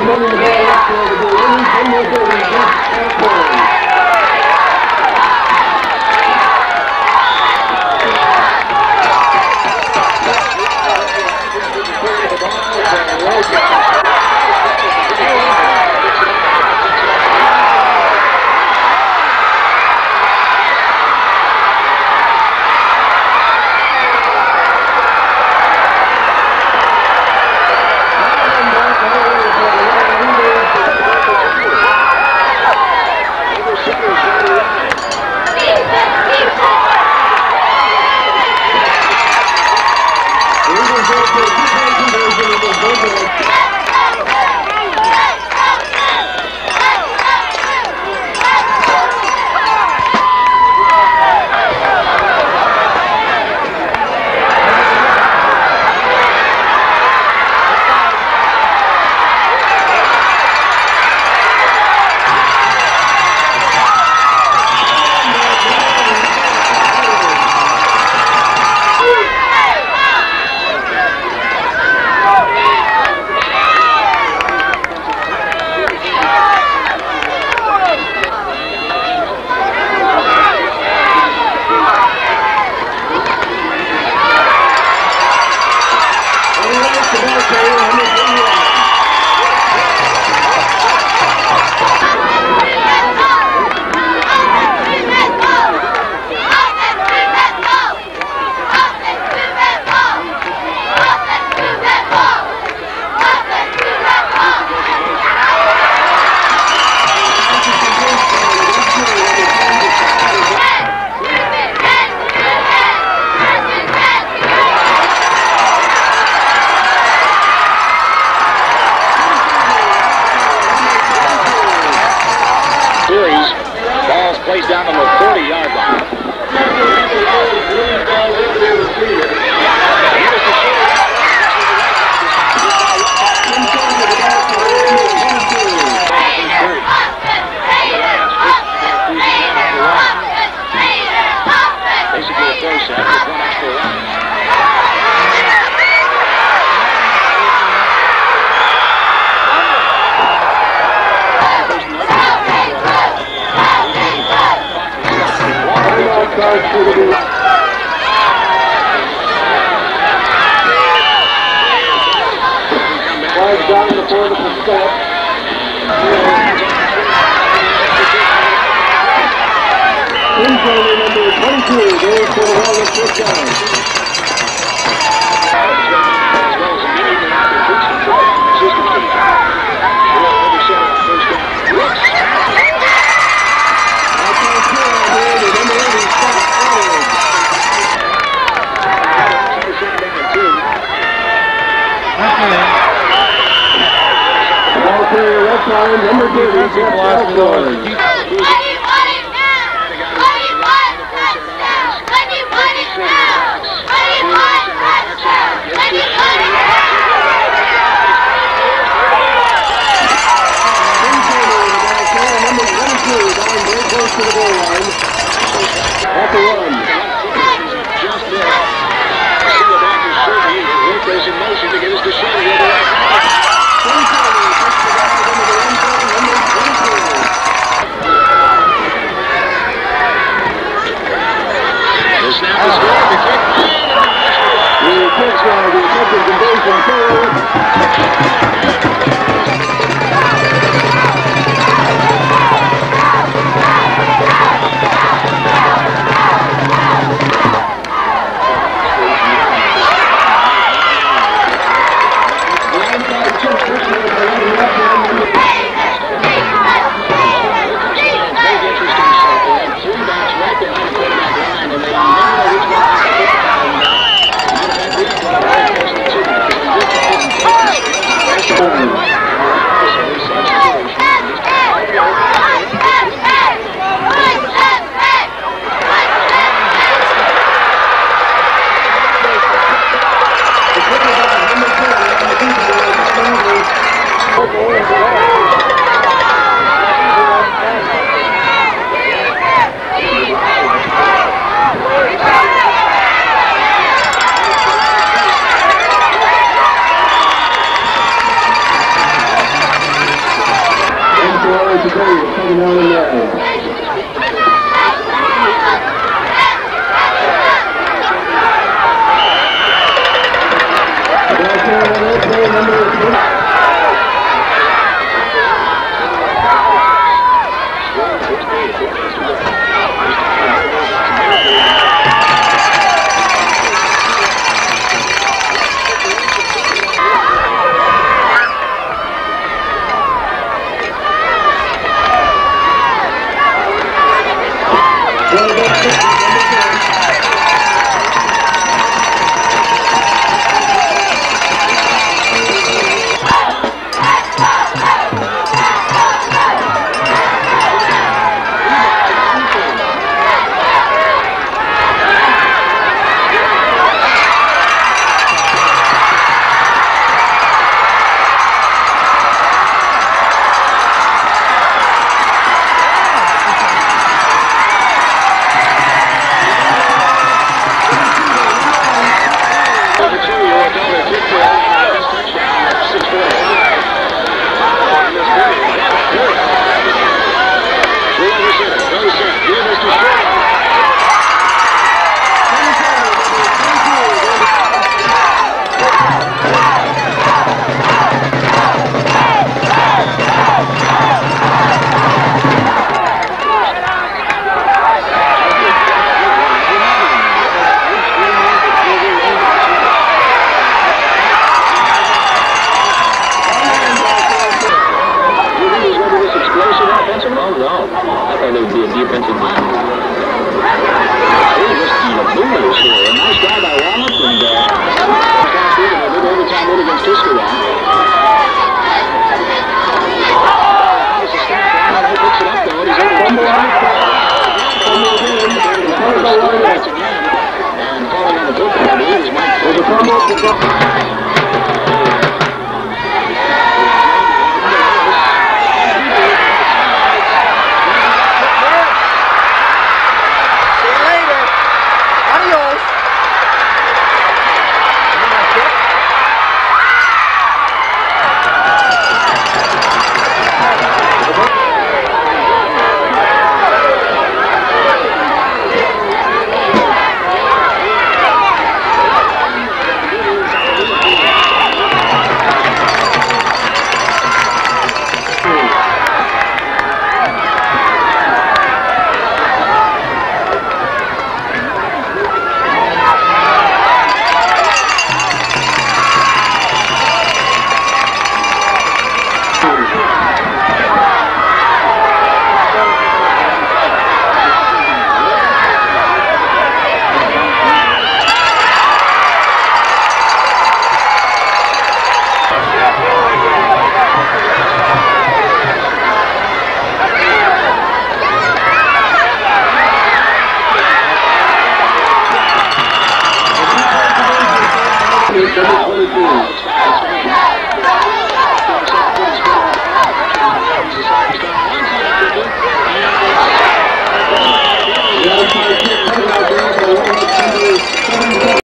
Plays down on the 40-yard line. Basically a throw set with one extra run. Flags down the portable step. Infielder number 22 goes for the Walrus first down. As well as immediately after Brooks control systems to the top. Number 7 first down. Brooks. Number 80 Scott Edwards. Ball carrier left line, number 30, Jeff Osborne. To the goal line. At the run. Just there. See the back is Sherby. Lopez in motion to get us to Sherby. Second down and 9. And calling on the football, it is Mike.